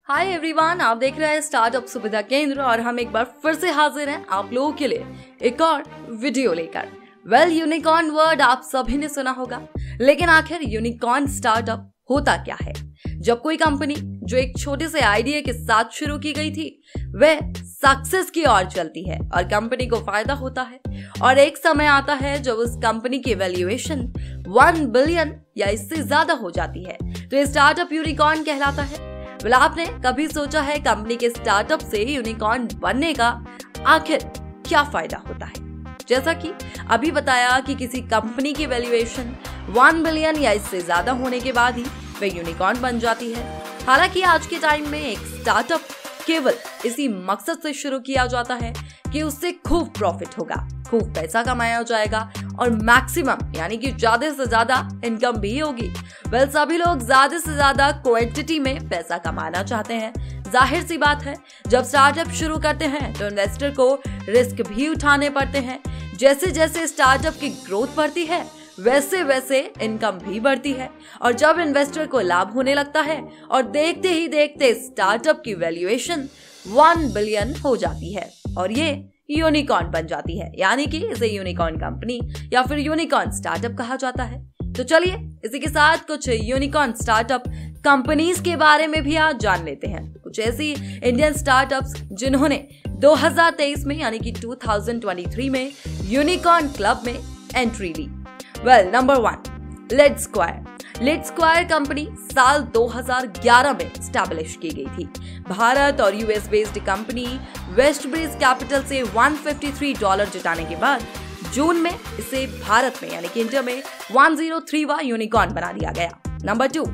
Hi everyone, आप देख रहे हैं स्टार्टअप सुविधा केंद्र और हम एक बार फिर से हाजिर हैं आप लोगों के लिए एक और वीडियो लेकर। यूनिकॉर्न वर्ड आप सभी ने सुना होगा, लेकिन आखिर यूनिकॉर्न स्टार्टअप होता क्या है? जब कोई कंपनी जो एक छोटे से आइडिया के साथ शुरू की गई थी वह सक्सेस की ओर चलती है और कंपनी को फायदा होता है, और एक समय आता है जब उस कंपनी की वैल्यूएशन 1 बिलियन या इससे ज्यादा हो जाती है, तो ये स्टार्टअप यूनिकॉर्न कहलाता है। आपने कभी सोचा है कंपनी के स्टार्टअप से यूनिकॉर्न बनने का आखिर क्या फायदा होता है? जैसा कि अभी बताया कि किसी कंपनी की वैल्यूएशन 1 बिलियन या इससे ज्यादा होने के बाद ही वह यूनिकॉर्न बन जाती है। हालांकि आज के टाइम में एक स्टार्टअप केवल इसी मकसद से शुरू किया जाता है कि उससे खूब प्रॉफिट होगा, खूब पैसा कमाया जाएगा और मैक्सिमम यानी कि ज्यादा से ज्यादा इनकम भी होगी। सभी लोग ज्यादा से ज्यादा क्वांटिटी में पैसा कमाना चाहते हैं। जाहिर सी बात है, जब स्टार्टअप शुरू करते हैं तो इन्वेस्टर को रिस्क भी उठाने पड़ते हैं। जैसे जैसे स्टार्टअप की ग्रोथ बढ़ती है वैसे वैसे इनकम भी बढ़ती है, और जब इन्वेस्टर को लाभ होने लगता है और देखते ही देखते स्टार्टअप की वैल्यूएशन 1 बिलियन हो जाती है और ये यूनिकॉर्न बन जाती है, यानी कि इसे यूनिकॉर्न कंपनी या फिर यूनिकॉर्न स्टार्टअप कहा जाता है। तो चलिए इसी के साथ कुछ यूनिकॉर्न स्टार्टअप कंपनीज के बारे में भी आज जान लेते हैं। कुछ ऐसी इंडियन स्टार्टअप्स जिन्होंने 2023 में यानी कि 2023 में यूनिकॉर्न क्लब में एंट्री ली। नंबर 1, लेट स्क्वायर कंपनी साल 2011 में स्टैब्लिश की गई थी। भारत और US based company Westbridge Capital से $153 जुटाने के बाद जून में इसे भारत में यानी कि इंडिया में 103वां यूनिकॉर्न बना दिया गया। नंबर 2,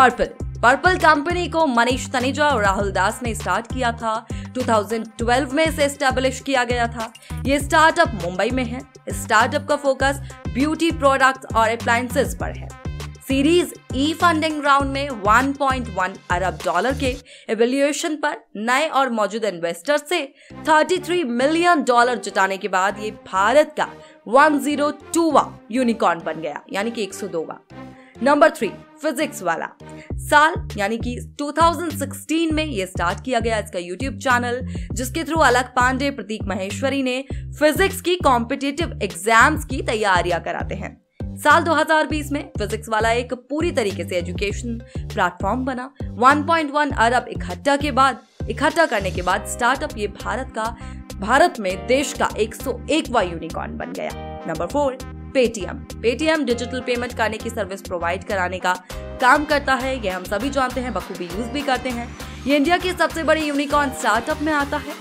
पर्पल कंपनी को मनीष तनेजा और राहुल दास ने स्टार्ट किया था। 2012 में इसे एस्टैब्लिश किया गया था। ये स्टार्टअप मुंबई में है। स्टार्टअप का फोकस ब्यूटी प्रोडक्ट्स और अप्लायंसेस पर है। सीरीज ई फंडिंग राउंड में $1.1 अरब के एवैल्यूएशन पर नए और मौजूदा इन्वेस्टर से $33 मिलियन जुटाने के बाद ये भारत का 102वां यूनिकॉर्न बन गया, यानी कि 102वां। नंबर 3, फिजिक्स वाला साल यानी कि 2016 में ये स्टार्ट किया गया इसका यूट्यूब चैनल, जिसके थ्रू अलक पांडे, प्रतीक महेश्वरी ने फिजिक्स की कॉम्पिटिटिव एग्जाम्स की तैयारियां कराते हैं। साल 2020 में फिजिक्स वाला एक पूरी तरीके से एजुकेशन प्लेटफॉर्म बना। 1.1 अरब इकट्ठा करने के बाद स्टार्टअप ये भारत में देश का 101वां यूनिकॉर्न बन गया। नंबर 4, पेटीएम डिजिटल पेमेंट करने की सर्विस प्रोवाइड कराने का काम करता है। ये हम सभी जानते हैं, बखूबी यूज भी करते हैं। ये इंडिया के सबसे बड़े यूनिकॉर्न स्टार्टअप में आता है।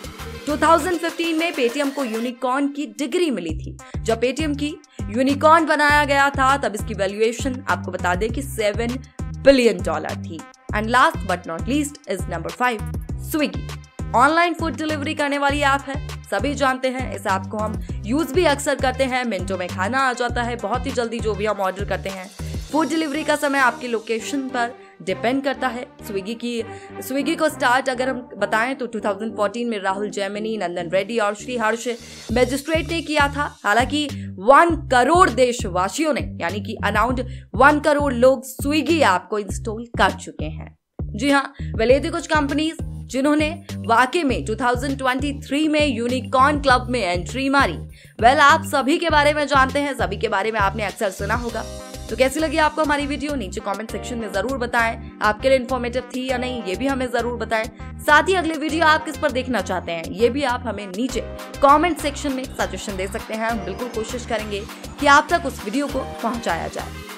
2015 में पेटीएम को यूनिकॉर्न की डिग्री मिली थी। जब पेटीएम की यूनिकॉर्न बनाया गया था तब इसकी वैल्यूएशन आपको बता दें कि $7 बिलियन थी। And last but not least is number 5, Swiggy. Online food delivery करने वाली ऐप है, सभी जानते हैं। इस ऐप को हम यूज भी अक्सर करते हैं। मिनटों में खाना आ जाता है बहुत ही जल्दी जो भी हम ऑर्डर करते हैं। फूड डिलीवरी का समय आपकी लोकेशन पर डिपेंड करता है। स्विगी को स्टार्ट अगर हम बताएं तो 2014 में राहुल जैमिनी, नंदन रेड्डी और श्री हर्ष मैजिस्ट्रेट ने किया था। हालांकि 1 करोड़ देशवासियों ने यानी कि अराउंड 1 करोड़ लोग स्विगी ऐप को इंस्टॉल कर चुके हैं। जी हाँ, थी कुछ कंपनीज जिन्होंने वाकई में 2023 में यूनिकॉर्न क्लब में एंट्री मारी। आप सभी के बारे में जानते हैं, सभी के बारे में आपने अक्सर सुना होगा। तो कैसी लगी आपको हमारी वीडियो? नीचे कमेंट सेक्शन में जरूर बताएं। आपके लिए इन्फॉर्मेटिव थी या नहीं ये भी हमें जरूर बताएं। साथ ही अगले वीडियो आप किस पर देखना चाहते हैं ये भी आप हमें नीचे कमेंट सेक्शन में सजेशन दे सकते हैं। हम बिल्कुल कोशिश करेंगे कि आप तक उस वीडियो को पहुंचाया जाए।